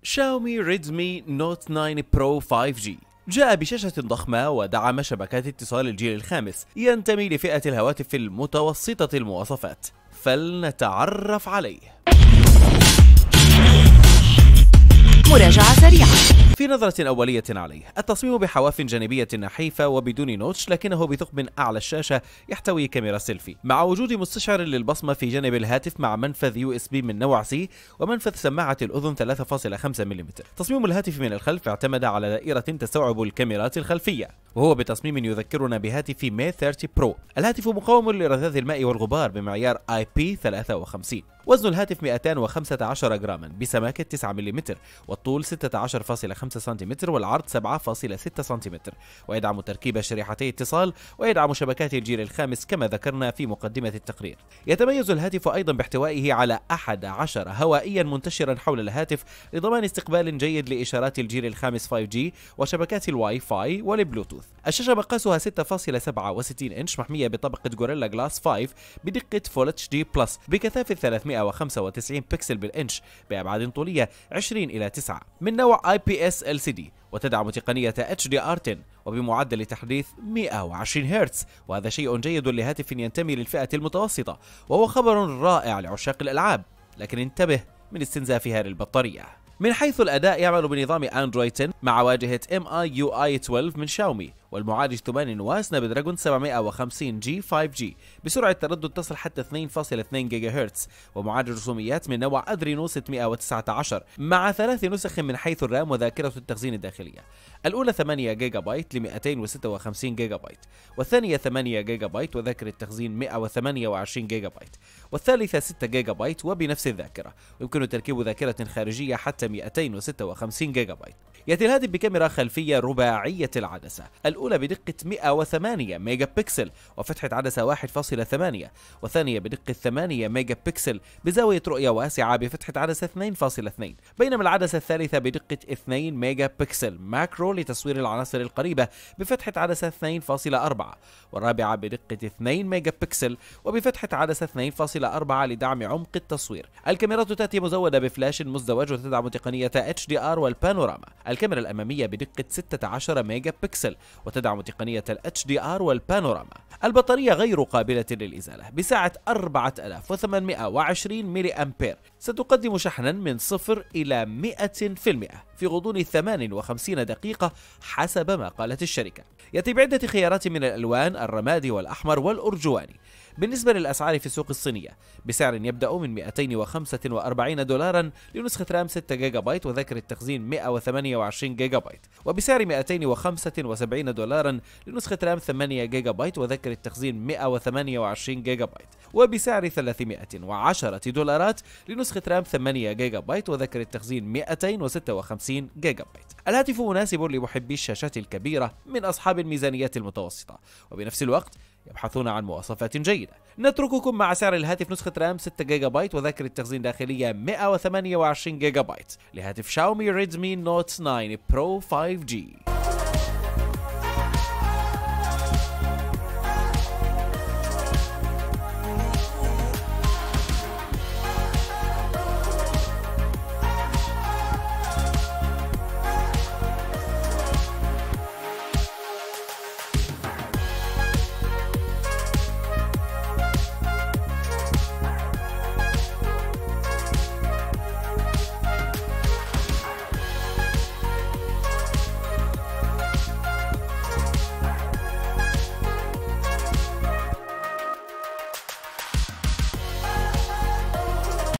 شاومي ريدمي نوت 9 برو 5G جاء بشاشة ضخمة ودعم شبكات اتصال الجيل الخامس، ينتمي لفئة الهواتف المتوسطة المواصفات، فلنتعرف عليه. مراجعة سريعة. في نظرة أولية عليه، التصميم بحواف جانبية نحيفة وبدون نوتش، لكنه بثقب أعلى الشاشة يحتوي كاميرا سيلفي مع وجود مستشعر للبصمة في جانب الهاتف مع منفذ USB من نوع C ومنفذ سماعة الأذن 3.5 ملم. تصميم الهاتف من الخلف اعتمد على دائرة تستوعب الكاميرات الخلفية، وهو بتصميم يذكرنا بهاتف مي 30 برو. الهاتف مقاوم لرذاذ الماء والغبار بمعيار IP53. وزن الهاتف 215 جراما بسماكة 9 ملم، والطول 16.5 سنتيمتر، والعرض 7.6 سنتيمتر، ويدعم تركيب شريحتي اتصال، ويدعم شبكات الجيل الخامس كما ذكرنا في مقدمة التقرير. يتميز الهاتف أيضا باحتوائه على 11 هوائيا منتشرا حول الهاتف لضمان استقبال جيد لإشارات الجيل الخامس 5G وشبكات الواي فاي والبلوتوث. الشاشة مقاسها 6.67 إنش محمية بطبقة غوريلا جلاس 5 بدقة فول اتش دي بلس بكثافة 395 بكسل بالإنش بأبعاد طولية 20:9 من نوع IPS LCD، وتدعم تقنية HDR10 وبمعدل تحديث 120 هرتز، وهذا شيء جيد لهاتف ينتمي للفئة المتوسطة، وهو خبر رائع لعشاق الألعاب، لكن انتبه من استنزافها للبطارية. من حيث الأداء يعمل بنظام أندرويد 10 مع واجهة MIUI 12 من شاومي، والمعالج 8 نواة سناب دراجون 750G 5G بسرعة تردد تصل حتى 2.2 جيجا هرتز، ومعالج رسوميات من نوع أدرينو 619 مع 3 نسخ من حيث الرام وذاكرة التخزين الداخلية. الأولى 8 جيجا بايت ل 256 جيجا بايت، والثانية 8 جيجا بايت وذاكرة التخزين 128 جيجا بايت، والثالثة 6 جيجا بايت وبنفس الذاكرة، ويمكن تركيب ذاكرة خارجية حتى 256 جيجا بايت. يأتي الهاتف بكاميرا خلفية رباعية العدسة، الأولى بدقة 108 ميجا بكسل وفتحة عدسة 1.8، والثانية بدقة 8 ميجا بكسل بزاوية رؤية واسعة بفتحة عدسة 2.2، بينما العدسة الثالثة بدقة 2 ميجا بكسل ماكرو لتصوير العناصر القريبة بفتحة عدسة 2.4، والرابعة بدقة 2 ميجا بكسل وبفتحة عدسة 2.4 لدعم عمق التصوير. الكاميرات تأتي مزودة بفلاش مزدوج وتدعم تقنية HDR والبانوراما. الكاميرا الأمامية بدقة 16 ميجا بكسل وتدعم تقنية HDR والبانوراما. البطارية غير قابلة للإزالة بسعة 4820 ملي أمبير، ستقدم شحنا من 0 إلى 100% في غضون 58 دقيقة حسب ما قالت الشركة. يأتي بعدة خيارات من الألوان الرمادي والأحمر والأرجواني. بالنسبة للأسعار في السوق الصينية بسعر يبدأ من $245 لنسخة رام 6 جيجا بايت وذاكرة التخزين 128 جيجا بايت، وبسعر $275 لنسخة رام 8 جيجا بايت وذاكرة التخزين 128 جيجا بايت، وبسعر $310 لنسخة رام 8 جيجا بايت وذاكرة التخزين 256 جيجا بايت. الهاتف مناسب لمحبي الشاشات الكبيرة من أصحاب الميزانيات المتوسطة، وبنفس الوقت يبحثون عن مواصفات جيدة. نترككم مع سعر الهاتف نسخة رام 6 جيجا بايت وذاكرة تخزين داخلية 128 جيجا بايت لهاتف شاومي ريدمي نوت 9 برو 5G.